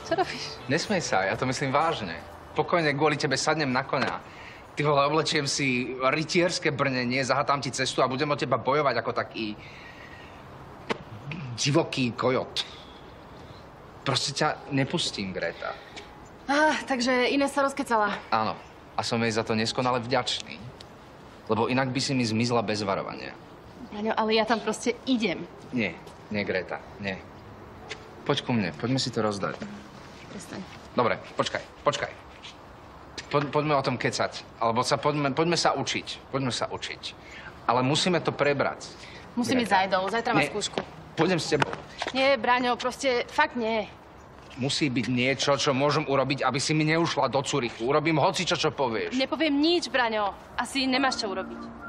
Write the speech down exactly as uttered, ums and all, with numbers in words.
Čo robíš? Nesmej sa, ja to myslím vážne. Pokojne kvôli tebe sadnem na koňa. Ty vole, oblečiem si rytierské brnenie, zahatám ti cestu a budem o teba bojovať ako taký divoký kojot. Proste ťa nepustím, Greta. Ah, takže Inés sa rozkecala. Áno. A som jej za to neskonale vďačný. Lebo inak by si mi zmizla bez varovania. Braňo, ale ja tam proste idem. Nie, nie, Greta, nie. Poď ku mne, poďme si to rozdať. Prestaň. Dobre, počkaj, počkaj. Po, poďme o tom kecať. Alebo sa poďme, poďme sa učiť. Poďme sa učiť. Ale musíme to prebrať. Musím ísť za Aidou, zajtra má skúšku. Pôjdem s tebou. Nie, Braňo, proste fakt nie. Musí byť niečo, čo môžem urobiť, aby si mi neušla do Curychu. Urobím hocičo, čo povieš. Nepoviem nič, Braňo. Asi nemáš čo urobiť.